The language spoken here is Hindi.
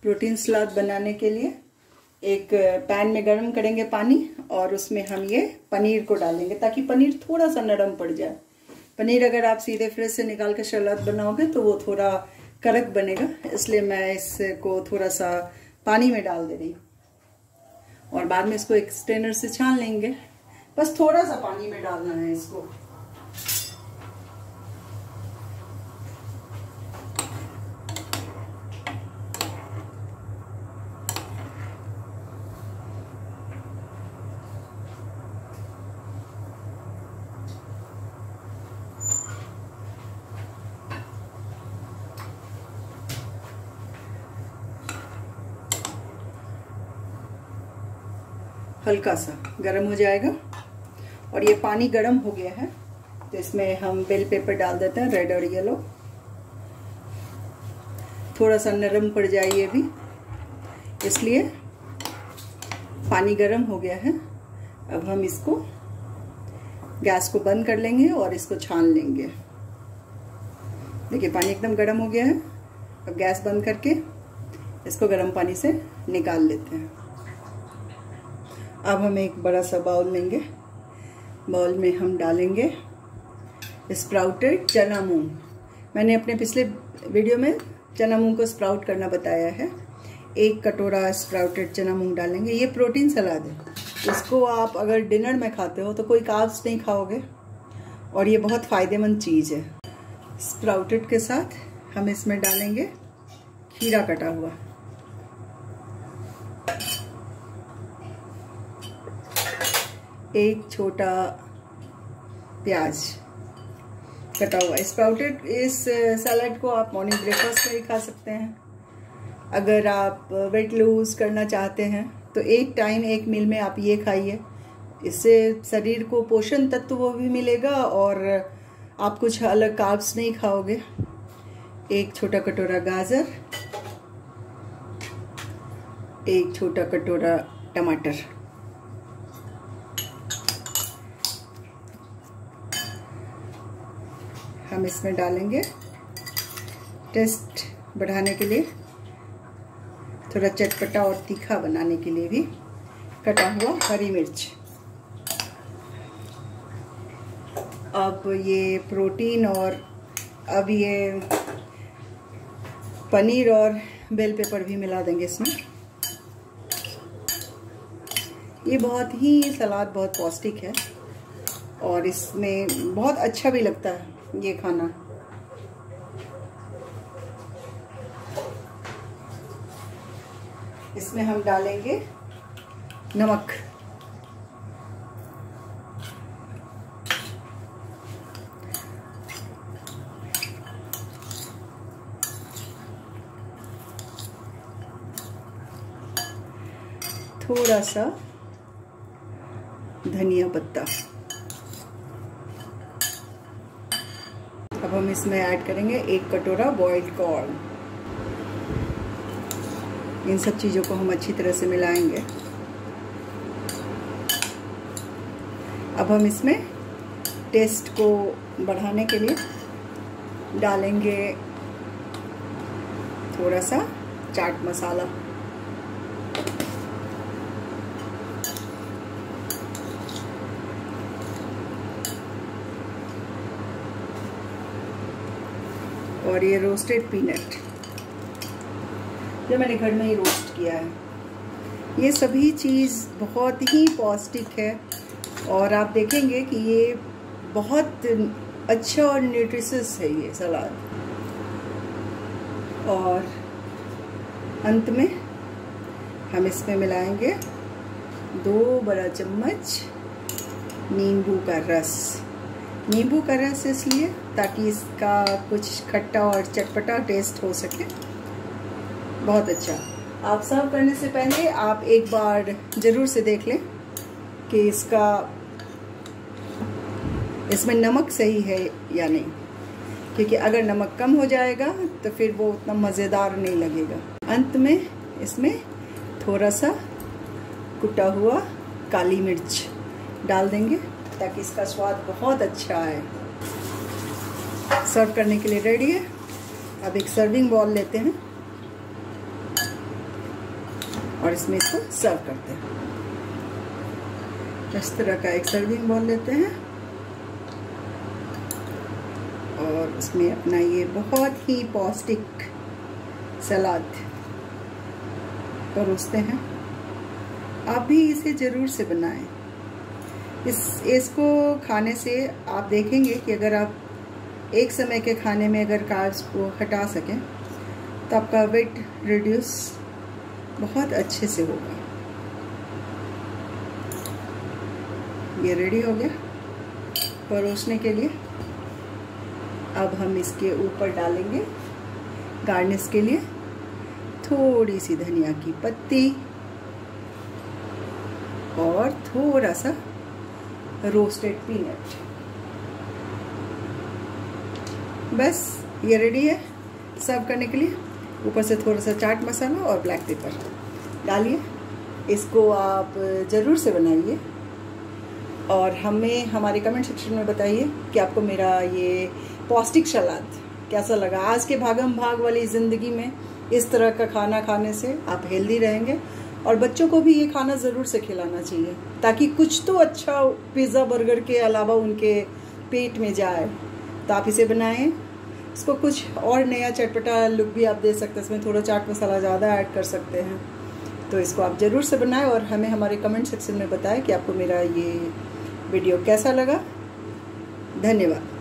प्रोटीन सलाद बनाने के लिए एक पैन में गर्म करेंगे पानी और उसमें हम ये पनीर को डालेंगे ताकि पनीर थोड़ा सा नरम पड़ जाए। पनीर अगर आप सीधे फ्रिज से निकाल कर सलाद बनाओगे तो वो थोड़ा कड़क बनेगा, इसलिए मैं इसको थोड़ा सा पानी में डाल दे रही हूँ और बाद में इसको एक स्ट्रेनर से छान लेंगे। बस थोड़ा सा पानी में डालना है इसको। हल्का सा गरम हो जाएगा और ये पानी गरम हो गया है तो इसमें हम बेल पेपर डाल देते हैं, रेड और येलो। थोड़ा सा नरम पड़ जाए ये भी, इसलिए पानी गरम हो गया है। अब हम इसको गैस को बंद कर लेंगे और इसको छान लेंगे। देखिए पानी एकदम गरम हो गया है। अब गैस बंद करके इसको गरम पानी से निकाल लेते हैं। अब हम एक बड़ा सा बाउल लेंगे। बाउल में हम डालेंगे स्प्राउटेड चना मूंग। मैंने अपने पिछले वीडियो में चना मूंग को स्प्राउट करना बताया है। 1 कटोरा स्प्राउटेड चना मूंग डालेंगे। ये प्रोटीन सलाद है, इसको आप अगर डिनर में खाते हो तो कोई कार्ब्स नहीं खाओगे और ये बहुत फ़ायदेमंद चीज़ है। स्प्राउटेड के साथ हम इसमें डालेंगे खीरा कटा हुआ, एक छोटा प्याज कटा हुआ। स्प्राउटेड इस सलाद को आप मॉर्निंग ब्रेकफास्ट में भी खा सकते हैं। अगर आप वेट लूज करना चाहते हैं तो एक टाइम एक मील में आप ये खाइए। इससे शरीर को पोषण तत्व वो भी मिलेगा और आप कुछ अलग कार्ब्स नहीं खाओगे। एक छोटा कटोरा गाजर, एक छोटा कटोरा टमाटर, हम इसमें डालेंगे टेस्ट बढ़ाने के लिए, थोड़ा चटपटा और तीखा बनाने के लिए भी कटा हुआ हरी मिर्च। अब ये प्रोटीन और अब ये पनीर और बेल पेपर भी मिला देंगे इसमें। ये बहुत ही सलाद बहुत पौष्टिक है और इसमें बहुत अच्छा भी लगता है ये खाना। इसमें हम डालेंगे नमक, थोड़ा सा धनिया पत्ता। अब हम इसमें ऐड करेंगे 1 कटोरा बॉइल्ड कॉर्न। इन सब चीज़ों को हम अच्छी तरह से मिलाएंगे। अब हम इसमें टेस्ट को बढ़ाने के लिए डालेंगे थोड़ा सा चाट मसाला। और ये रोस्टेड पीनट जो मैंने घर में ही रोस्ट किया है। ये सभी चीज़ बहुत ही पौष्टिक है और आप देखेंगे कि ये बहुत अच्छा और न्यूट्रिशियस है ये सलाद। और अंत में हम इसमें मिलाएंगे 2 बड़ा चम्मच नींबू का रस। नींबू का रस इसलिए ताकि इसका कुछ खट्टा और चटपटा टेस्ट हो सके। बहुत अच्छा। आप सर्व करने से पहले आप एक बार ज़रूर से देख लें कि इसमें नमक सही है या नहीं, क्योंकि अगर नमक कम हो जाएगा तो फिर वो उतना मज़ेदार नहीं लगेगा। अंत में इसमें थोड़ा सा कुटा हुआ काली मिर्च डाल देंगे ताकि इसका स्वाद बहुत अच्छा आए। सर्व करने के लिए रेडी है। अब एक सर्विंग बाउल लेते हैं और इसमें इसको सर्व करते हैं। इस तरह का एक सर्विंग बाउल लेते हैं और उसमें अपना ये बहुत ही पौष्टिक सलाद परोसते हैं। आप भी इसे ज़रूर से बनाएं। इसको खाने से आप देखेंगे कि अगर आप एक समय के खाने में अगर कार्ब्स को हटा सकें तो आपका वेट रिड्यूस बहुत अच्छे से होगा। ये रेडी हो गया परोसने के लिए। अब हम इसके ऊपर डालेंगे गार्निश के लिए थोड़ी सी धनिया की पत्ती और थोड़ा सा रोस्टेड पीनट। बस ये रेडी है सर्व करने के लिए। ऊपर से थोड़ा सा चाट मसाला और ब्लैक पेपर डालिए। इसको आप ज़रूर से बनाइए और हमें हमारे कमेंट सेक्शन में बताइए कि आपको मेरा ये पौष्टिक सलाद कैसा लगा। आज के भागम भाग वाली ज़िंदगी में इस तरह का खाना खाने से आप हेल्दी रहेंगे और बच्चों को भी ये खाना ज़रूर से खिलाना चाहिए ताकि कुछ तो अच्छा पिज़्ज़ा बर्गर के अलावा उनके पेट में जाए। तो आप इसे बनाएं। इसको कुछ और नया चटपटा लुक भी आप दे सकते हैं। इसमें थोड़ा चाट मसाला ज़्यादा ऐड कर सकते हैं। तो इसको आप ज़रूर से बनाएं और हमें हमारे कमेंट सेक्शन में बताएं कि आपको मेरा ये वीडियो कैसा लगा। धन्यवाद।